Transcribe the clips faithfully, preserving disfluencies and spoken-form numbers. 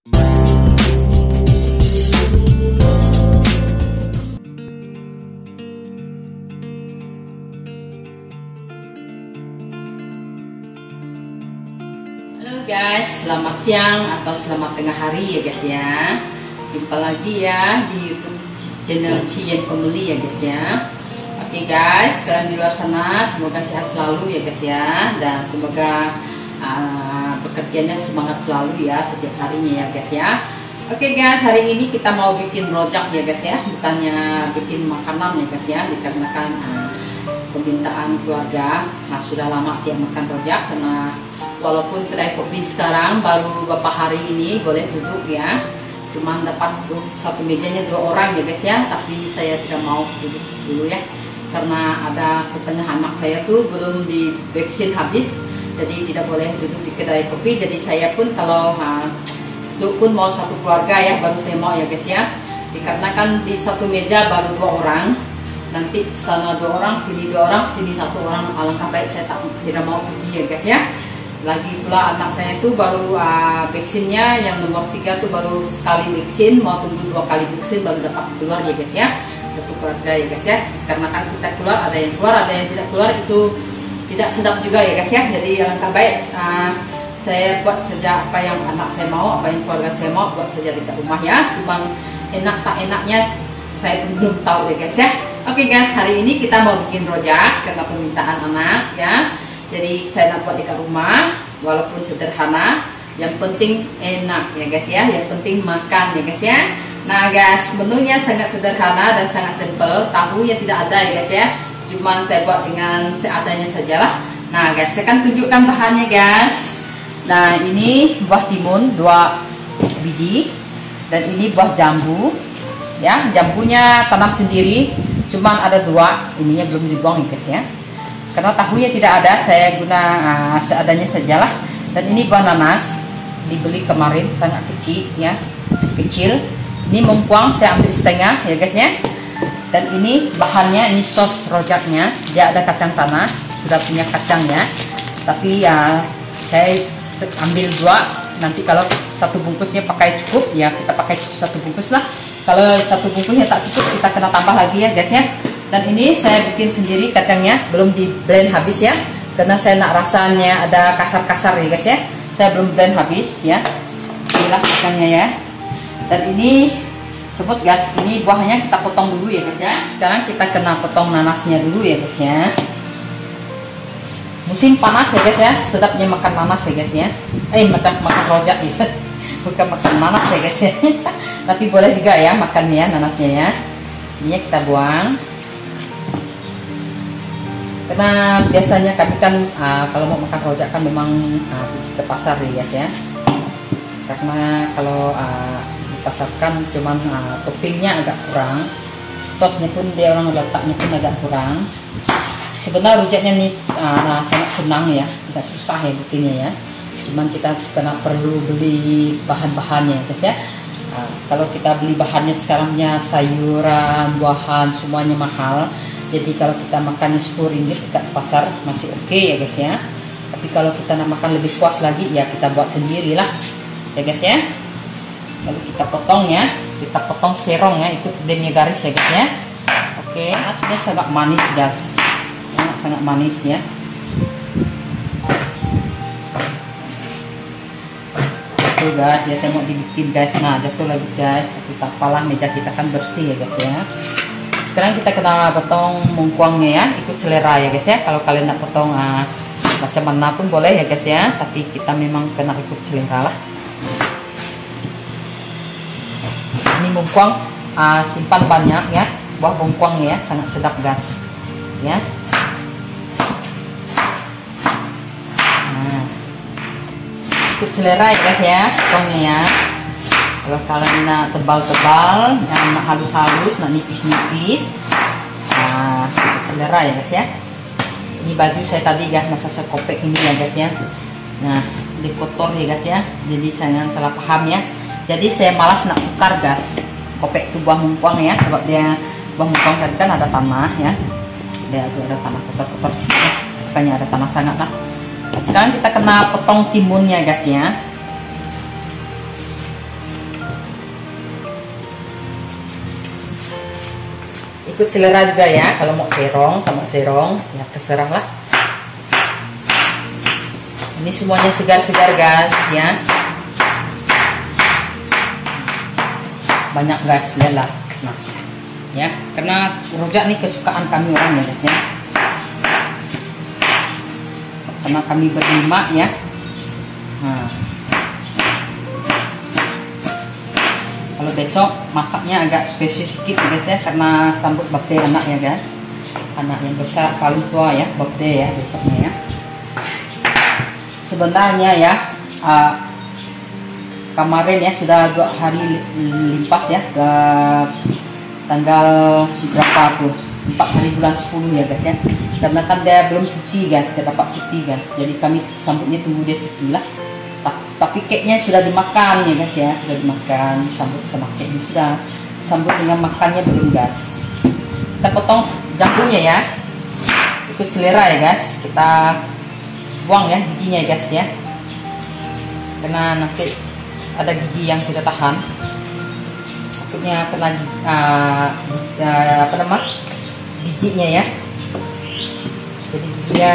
Halo guys, selamat siang atau selamat tengah hari ya guys ya. Jumpa lagi ya di YouTube channel Cian Family ya guys ya. Oke guys, kalian di luar sana semoga sehat selalu ya guys ya, dan semoga uh, bekerjanya semangat selalu ya setiap harinya ya guys ya. Oke guys, hari ini kita mau bikin rojak ya guys ya, bukannya bikin makanan ya guys ya, dikarenakan uh, permintaan keluarga. Nah, sudah lama dia makan rojak, karena walaupun kedai kopi sekarang baru beberapa hari ini boleh duduk ya, cuman dapat satu mejanya dua orang ya guys ya, tapi saya tidak mau duduk dulu ya, karena ada setengah anak saya tuh belum divaksin habis, jadi tidak boleh duduk di kedai kopi. Jadi saya pun kalau uh, duduk pun mau satu keluarga ya, baru saya mau ya guys ya, dikarenakan di satu meja baru dua orang, nanti sana dua orang, sini dua orang, sini satu orang, alangkah baik saya tak, tidak mau pergi ya guys ya. Lagi pula anak saya itu baru uh, vaksinnya yang nomor tiga tuh baru sekali vaksin, mau tunggu dua kali vaksin baru dapat keluar ya guys ya, satu keluarga ya guys ya. Karena kan kita keluar, ada yang keluar, ada yang tidak keluar, itu tidak sedap juga ya guys ya. Jadi alangkah baik uh, saya buat saja apa yang anak saya mau, apa yang keluarga saya mau, buat saja di rumah ya. Cuman enak tak enaknya saya belum tahu ya guys ya. Oke guys, hari ini kita mau bikin rojak karena permintaan anak ya. Jadi saya nak buat di rumah, walaupun sederhana, yang penting enak ya guys ya, yang penting makan ya guys ya. Nah guys, menunya sangat sederhana dan sangat simple, tahunya tidak ada ya guys ya, cuman saya buat dengan seadanya sajalah. Nah guys, saya akan tunjukkan bahannya guys. Nah ini buah timun dua biji, dan ini buah jambu ya, jambunya tanam sendiri, cuman ada dua, ininya belum dibuang ya guys ya. Karena tahunya tidak ada, saya guna uh, seadanya sajalah. Dan ini buah nanas, dibeli kemarin, sangat kecil ya, kecil. Ini mengkuang saya ambil setengah ya guys ya. Dan ini bahannya, ini sos rojaknya, dia ada kacang tanah, sudah punya kacangnya. Tapi ya saya ambil dua, nanti kalau satu bungkusnya pakai cukup ya kita pakai satu bungkus lah. Kalau satu bungkusnya tak cukup, kita kena tambah lagi ya guys ya. Dan ini saya bikin sendiri kacangnya, belum di blend habis ya, karena saya nak rasanya ada kasar-kasar ya guys ya, saya belum blend habis ya. Inilah kacangnya ya. Dan ini sebut guys, ini buahnya kita potong dulu ya guys ya. Sekarang kita kena potong nanasnya dulu ya guys ya. Musim panas ya guys ya, sedapnya makan nanas ya guys ya. Eh macam makan rojak ya guys, bukan makan nanas ya guys ya. Tapi boleh juga ya makannya nanasnya ya. Ini kita buang. Karena biasanya kami kan uh, kalau mau makan rojak kan memang uh, ke pasar ya guys ya. Karena kalau uh, di pasar kan cuman uh, toppingnya agak kurang, sosnya pun dia orang letaknya pun agak kurang. Sebenarnya rojaknya nih uh, nah, sangat senang ya, tidak susah ya bikinnya ya. Cuman kita kena perlu beli bahan-bahannya guys ya. Uh, kalau kita beli bahannya sekarangnya sayuran, buahan semuanya mahal. Jadi kalau kita makan sepuluh ringgit dekat pasar masih oke okay ya guys ya. Tapi kalau kita nak makan lebih puas lagi ya kita buat sendirilah ya guys ya. Lalu kita potong ya, kita potong serong ya, ikut demnya garis ya guys ya. Oke, okay. Nasnya sangat manis guys, sangat-sangat manis ya. Tuh guys, ya saya mau dibikin guys. Nah jatuh lagi guys, tapi tak apalah, meja kita kan bersih ya guys ya. Sekarang kita kena potong mungkuangnya ya, ikut selera ya guys ya. Kalau kalian nak potong uh, macam mana pun boleh ya guys ya, tapi kita memang kena ikut selera lah. Ini mungkuang uh, simpan banyak ya, buah mungkuangnya ya, sangat sedap guys ya. Nah, ikut selera ya guys ya, potongnya ya. Kalau kalian nak tebal-tebal, nak halus-halus, nak nipis-nipis, nah selera ya guys ya. Ini baju saya tadi guys, masa saya kopek ini ya guys ya. Nah, dikotor ya guys ya, jadi jangan salah paham ya. Jadi saya malas nak tukar guys, kopek itu buah mungkuang ya, sebab dia buah mungkuang tadi kan ada tanah ya. Dia ada tanah kotor-kotor sih, bukannya ada tanah sangat lah. Sekarang kita kena potong timunnya guys ya. ikut selera juga ya, kalau mau serong, kalau mau serong ya terserah lah. Ini semuanya segar-segar guys ya, banyak guys ya lah. Nah ya, karena rojak nih kesukaan kami orang ya guys ya, karena kami berlima ya. Nah, kalau besok masaknya agak spesial sedikit guys ya, karena sambut birthday anak ya guys, anak yang besar paling tua ya, birthday ya besoknya ya. Sebenarnya ya uh, kemarin ya sudah dua hari limpas ya, ke tanggal berapa tuh, empat hari bulan sepuluh ya guys ya, karena kan dia belum cuti guys, dia dapat cuti guys, jadi kami sambutnya tunggu dia cuti lah. Tapi cake nya sudah dimakan ya guys ya, sudah dimakan, sambut sama cake nya sudah, sambut dengan makannya belum guys. Kita potong jambunya ya, ikut selera ya guys, kita buang ya giginya ya guys ya, karena nanti ada gigi yang tidak tahan, takutnya kena uh, uh, apa nama bijinya ya, jadi giginya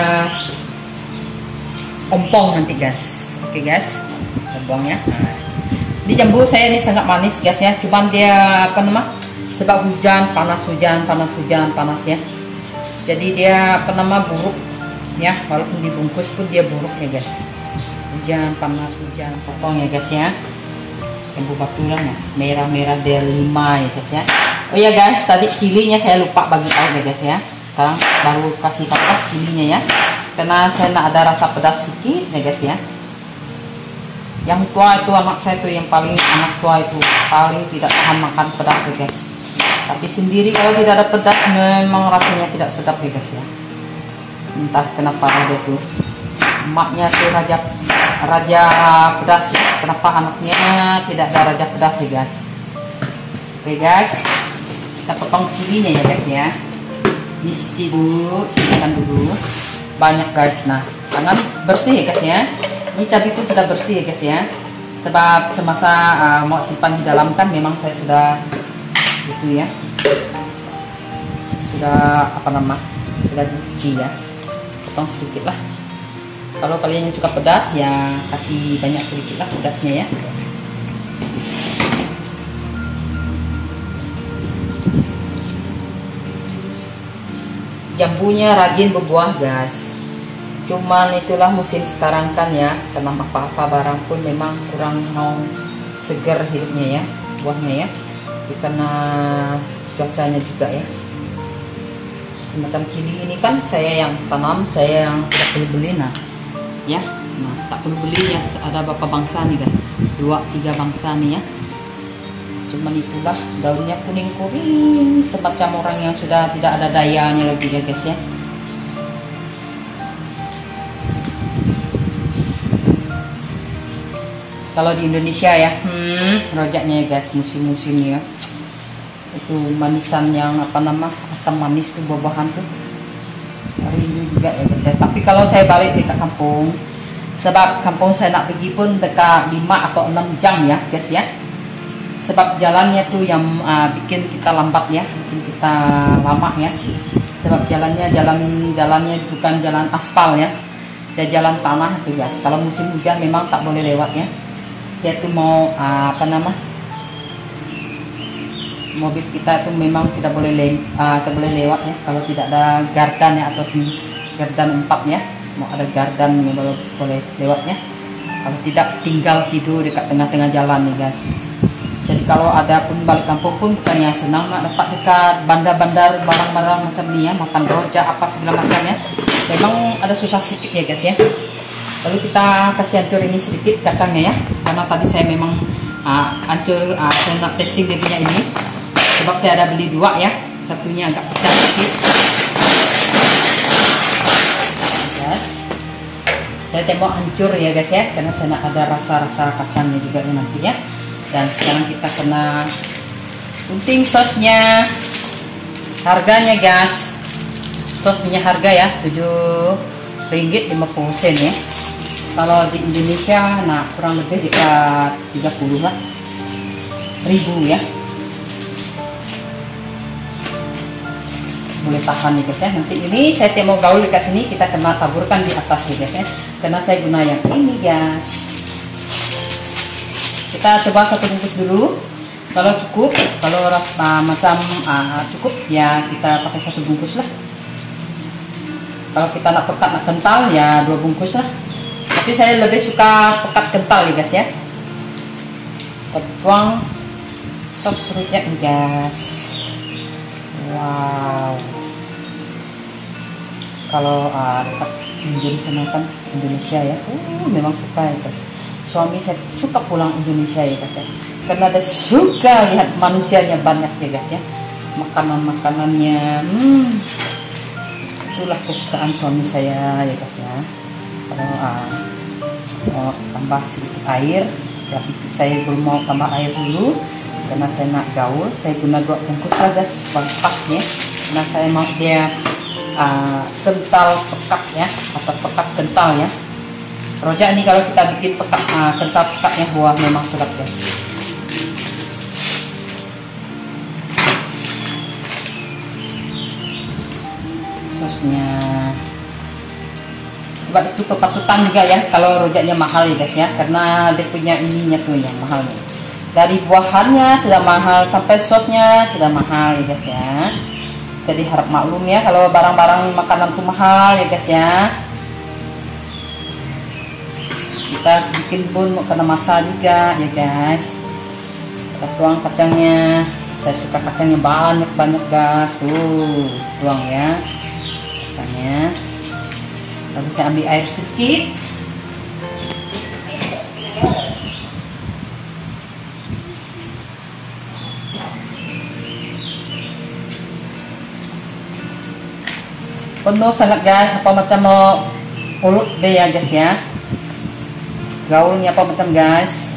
ompong nanti guys. Oke guys, kita buang ya. Nah, ini jambu saya ini sangat manis guys ya, cuman dia apa nama, sebab hujan panas, hujan panas, hujan panas ya, jadi dia apa nama buruk ya, walaupun dibungkus pun dia buruk ya guys, hujan panas, hujan. Potong ya guys ya, jambu batulan ya, merah-merah dia lima ya guys ya. Oh ya guys, tadi cilinya saya lupa bagi tahu ya guys ya, sekarang baru kasih tahu cilinya ya, karena saya nak ada rasa pedas sedikit ya guys ya. Yang tua itu anak saya tuh yang paling, anak tua itu paling tidak tahan makan pedas ya guys, tapi sendiri kalau tidak ada pedas memang rasanya tidak sedap ya guys ya. Entah kenapa ada tuh emaknya tuh raja raja pedas, kenapa anaknya tidak ada raja pedas ya guys. Oke guys, kita potong cilinya ya guys ya, ini sisi dulu, sisihkan dulu banyak guys. Nah tangan bersih ya guys ya, ini cabai pun sudah bersih ya guys ya, sebab semasa uh, mau simpan di dalam kan memang saya sudah gitu ya, sudah apa nama, sudah dicuci ya. Potong sedikit lah, kalau kalian yang suka pedas ya kasih banyak sedikit lah pedasnya ya. Jambunya rajin berbuah guys, cuman itulah musim sekarang kan ya, karena apa-apa barang pun memang kurang mau segar hidupnya ya, buahnya ya, karena cuacanya juga ya. Macam cili ini kan saya yang tanam, saya yang tidak perlu beli. Nah ya, nah tak perlu beli ya, ada beberapa bangsa nih guys, dua tiga bangsa nih ya, cuman itulah daunnya kuning-kuning semacam orang yang sudah tidak ada dayanya lagi ya guys ya. Kalau di Indonesia ya, hmm, rojaknya ya guys, musim-musim ya, itu manisan yang apa nama, asam manis tuh, buah-buahan tuh rindu juga ya guys ya. Tapi kalau saya balik di kampung, sebab kampung saya nak pergi pun dekat lima atau enam jam ya guys ya, sebab jalannya tuh yang uh, bikin kita lambat ya, bikin kita lama ya, sebab jalannya jalan jalannya bukan jalan aspal ya, dia jalan tanah tuh guys. Kalau musim hujan memang tak boleh lewat ya, dia tuh mau uh, apa nama, mobil kita tuh memang tidak boleh le uh, tidak boleh lewat ya, kalau tidak ada gardan ya, atau gardan empat ya, mau ada gardan yang boleh, boleh lewatnya, kalau tidak tinggal tidur dekat tengah-tengah jalan nih guys. Jadi kalau ada pun balik kampung pun bukannya senang nak dapat dekat bandar-bandar barang-barang macam ini ya, makan rojak apa segala macam ya, memang ada susah sedikit ya guys ya. Lalu kita kasih hancur ini sedikit kacangnya ya, karena tadi saya memang uh, hancur, uh, saya nak testing dia punya ini, sebab saya ada beli dua ya, satunya agak pecah sedikit guys. Saya tembok hancur ya guys ya, karena saya nak ada rasa-rasa kacangnya juga ya nanti ya. Dan sekarang kita kena gunting sosnya, harganya guys, sos punya harga ya tujuh ringgit lima puluh sen ya. Kalau di Indonesia nah kurang lebih dekat tiga puluh lah ribu ya. boleh tahan nih guys ya. Nanti ini saya mau gaul di sini, kita kena taburkan di atas ya guys ya, karena saya guna yang ini guys. Kita coba satu bungkus dulu, kalau cukup, kalau uh, macam uh, cukup ya kita pakai satu bungkus lah. Kalau kita nak pekat nak kental ya dua bungkus lah, tapi saya lebih suka pekat kental ya guys ya. Kita tuang sos rujak guys. Wow, kalau uh, Indonesia kan Indonesia ya, uh, memang suka ya guys. Suami saya suka pulang Indonesia ya guys ya, karena dia suka lihat manusianya banyak ya guys ya, makanan-makanannya. Hmm, itulah kesukaan suami saya ya guys ya. Kalau uh, mau tambah sedikit air, tapi saya belum mau tambah air dulu karena saya nak gaul. Saya guna dua bungkus lah guys, pas ya, karena saya mau dia uh, kental pekat ya, atau pekat kental ya. Rojak ini kalau kita bikin pekat uh, kental pekatnya, buah memang sedap guys. Sosnya sebab itu kepatutan juga ya kalau rojaknya mahal ya guys ya, karena dia punya ininya tuh yang mahal nih. Dari buahannya sudah mahal sampai sosnya sudah mahal ya guys ya. Jadi harap maklum ya kalau barang-barang makanan tuh mahal ya guys ya. Kita bikin pun mau kena masa juga ya guys. Kita tuang kacangnya, saya suka kacangnya banyak-banyak guys. Tuh tuang ya kacangnya. Lalu saya ambil air sedikit. Penuh sangat guys, apa macam mau ulut deh ya guys ya. Gaulnya apa macam guys,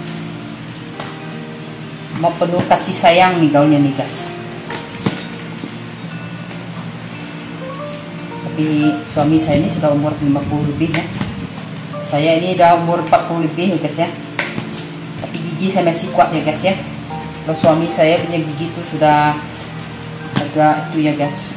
mau penuh kasih sayang nih gaulnya nih guys. Tapi suami saya ini sudah umur lima puluh lebih ya, saya ini udah umur empat puluh lebih ya guys ya, tapi gigi saya masih kuat ya guys ya. Kalau suami saya punya gigi itu sudah agak itu ya guys,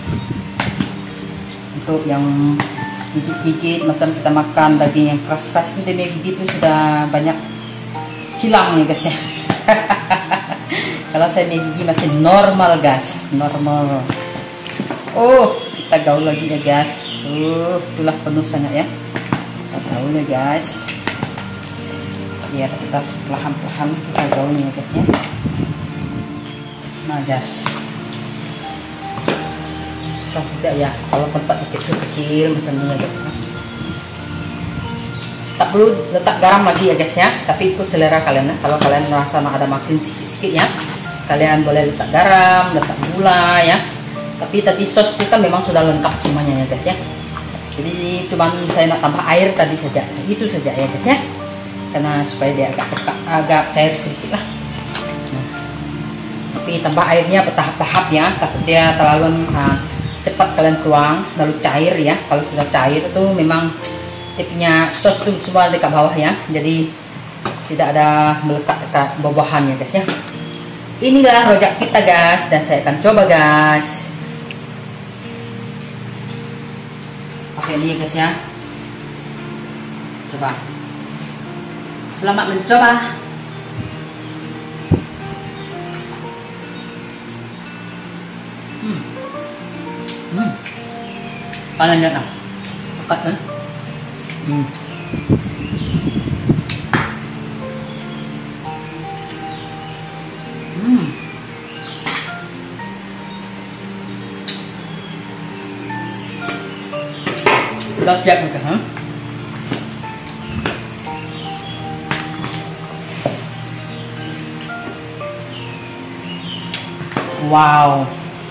untuk yang gigit-gigit macam kita makan daging yang keras-keras itu, demi gigi itu sudah banyak hilang ya guys ya. Kalau saya punya gigi masih normal guys, normal. Oh, kita gaul lagi ya guys. Uh, itulah penuh sangat ya. Kita gaul ya guys. Biar kita perlahan-lahan kita gaul ya guys ya. Nah guys, susah tidak ya kalau tempat kecil-kecil macam ini ya guys. Tak perlu letak garam lagi ya guys ya, tapi itu selera kalian ya. Kalau kalian merasa ada masin sikit-sikit ya, kalian boleh letak garam, letak gula ya. Tapi tadi sos itu kan memang sudah lengkap semuanya ya guys ya. Jadi cuman saya nak tambah air tadi saja, itu saja ya guys ya, karena supaya dia agak agak cair sedikit lah. Nah, tapi tambah airnya bertahap-tahap ya, takut dia terlalu uh, cepat kalian tuang lalu cair ya. Kalau sudah cair itu memang dia punya sos itu semua dekat bawah ya, jadi tidak ada melekat dekat buah-buahan ya guys ya. Inilah rojak kita guys, dan saya akan coba guys. Oke ini ya guys ya, coba. Selamat mencoba. Hmm. Hmm. Panas ya, pekat kan? Hmm. Hmm. Sudah siap kan? Huh? Wow.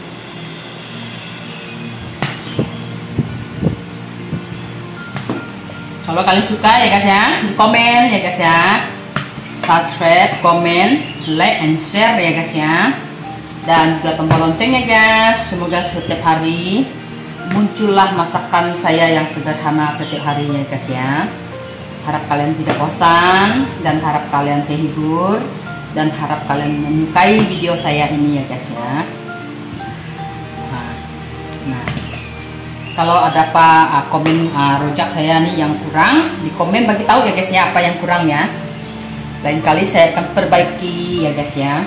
Kalau kalian suka ya guys ya, di komen ya guys ya, subscribe, komen, like, and share ya guys ya, dan juga tombol loncengnya guys. Semoga setiap hari muncullah masakan saya yang sederhana setiap harinya guys ya. Harap kalian tidak bosan, dan harap kalian terhibur, dan harap kalian menyukai video saya ini ya guys ya. Nah, Nah, kalau ada apa uh, komen uh, rojak saya nih yang kurang, di komen bagi tahu ya guys ya, apa yang kurang ya. Lain kali saya akan perbaiki ya guys ya.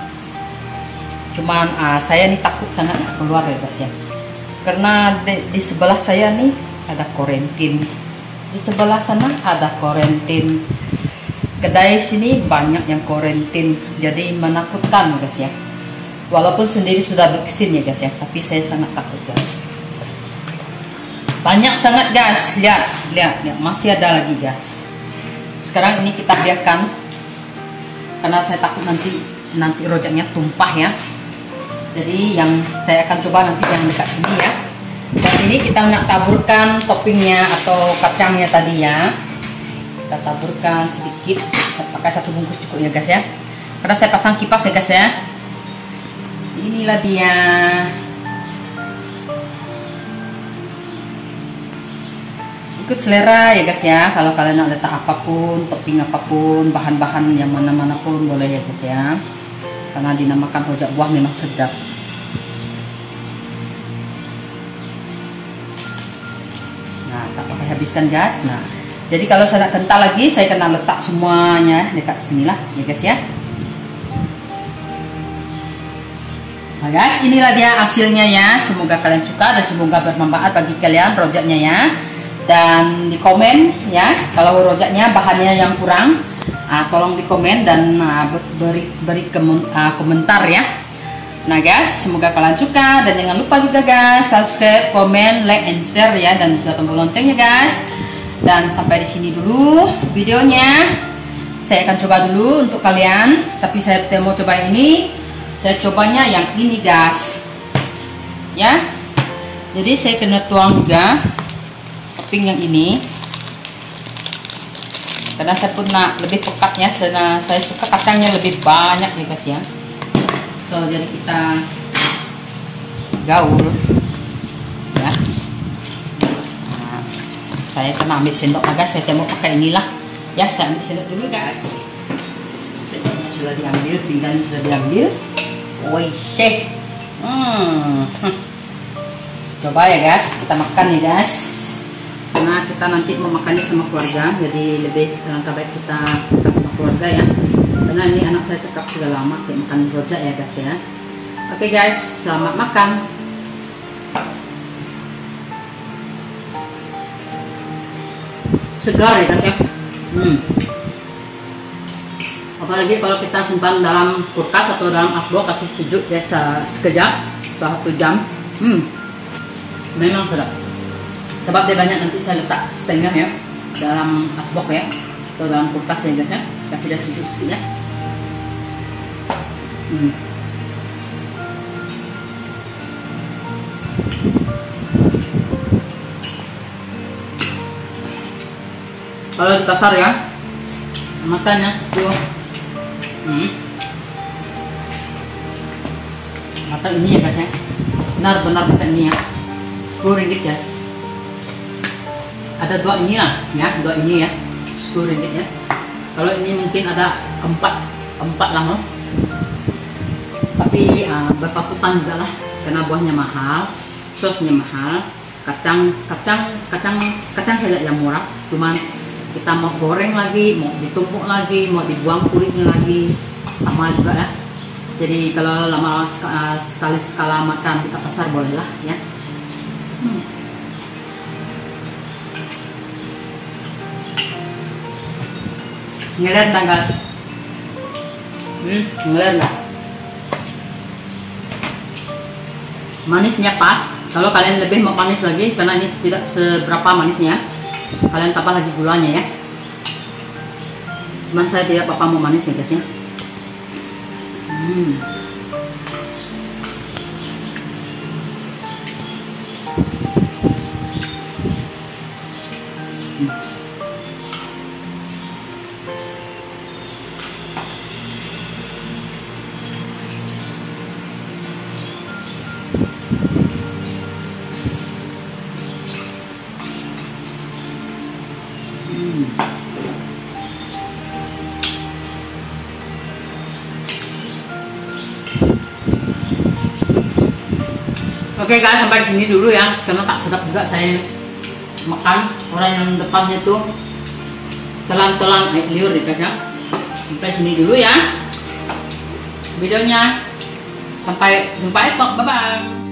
Cuman uh, saya nih takut sangat keluar ya guys ya, karena di, di sebelah saya nih ada karantin, di sebelah sana ada karantin, kedai sini banyak yang karantin, jadi menakutkan guys ya. Walaupun sendiri sudah vaksin ya guys ya, tapi saya sangat takut guys. Banyak sangat guys, lihat, lihat, lihat, masih ada lagi guys. Sekarang ini kita biarkan, karena saya takut nanti nanti rojaknya tumpah ya. Jadi yang saya akan coba nanti yang dekat sini ya. Dan ini kita nak taburkan toppingnya atau kacangnya tadi ya. Kita taburkan sedikit, pakai satu bungkus cukup ya guys ya. Karena saya pasang kipas ya guys ya. Inilah dia. Ikut selera ya guys ya. Kalau kalian nak letak apapun, topping apapun, bahan-bahan yang mana-mana pun boleh ya guys ya. Karena dinamakan rojak buah memang sedap. Nah, tak pakai habiskan guys. Nah, jadi kalau saya nak kental lagi, saya kena letak semuanya dekat sinilah ya guys ya. Nah guys, inilah dia hasilnya ya. Semoga kalian suka dan semoga bermanfaat bagi kalian rojaknya ya. Dan di komen ya, kalau rojaknya bahannya yang kurang, uh, tolong di komen dan uh, beri beri kemen, uh, komentar ya. Nah guys, semoga kalian suka dan jangan lupa juga guys subscribe, komen, like, and share ya, dan juga tombol loncengnya guys. Dan sampai di sini dulu videonya. Saya akan coba dulu untuk kalian, tapi saya mau coba ini. Saya cobanya yang ini guys. Ya. Jadi saya kena tuang juga topping yang ini. Karena saya pun nak lebih pekatnya, saya, saya suka kacangnya lebih banyak ya guys ya. So jadi kita gaul ya. Nah, saya kena ambil sendok lah guys. Saya mau pakai inilah ya. Saya ambil sendok dulu guys. Sendoknya sudah diambil, pinggan sudah diambil. Woi shake. Hmm. Coba ya guys, kita makan ya guys. Nah, kita nanti mau makannya sama keluarga, jadi lebih langkah baik kita makan sama keluarga ya. Karena ini anak saya cekap sudah lama kayak makan rojak ya guys ya. Oke guys, selamat makan. Segar ya guys ya. Hmm. Apalagi kalau kita simpan dalam kulkas atau dalam asbak, kasih sejuk ya sekejap, satu jam. Hmm. Memang sedap. Sebab dia banyak, nanti saya letak setengah ya dalam asbak ya atau dalam kulkas ya guys ya, kasih dia sejuk sedikit ya. Hmm. Kalau di pasar ya makannya sepuluh. Hmm. Macam ini ya guys ya, benar-benar macam ini ya, sepuluh ringgit guys. Ada dua ini lah ya, dua ini ya, sepuluh ringgit ya. Kalau ini mungkin ada empat empat lah, tapi uh, berpatutan juga lah, karena buahnya mahal, sosnya mahal, kacang kacang kacang kacang helak yang murah. Cuman kita mau goreng lagi, mau ditumpuk lagi, mau dibuang kulitnya lagi, sama juga ya. Jadi kalau lama sekali sekala makan di pasar boleh lah ya. Hmm. Ngeliat nggak guys? Hmm, ngeliat nggak? Manisnya pas. Kalau kalian lebih mau manis lagi, karena ini tidak seberapa manisnya, kalian tambah lagi gulanya ya. Cuman saya tidak apa-apa mau manis ya guys ya. Hmm. Oke guys, sampai di sini dulu ya, karena tak sedap juga saya makan. Orang yang depannya tuh telan-telan air liur ya guys ya. Sampai sini dulu ya videonya. Sampai jumpa esok, bye bye.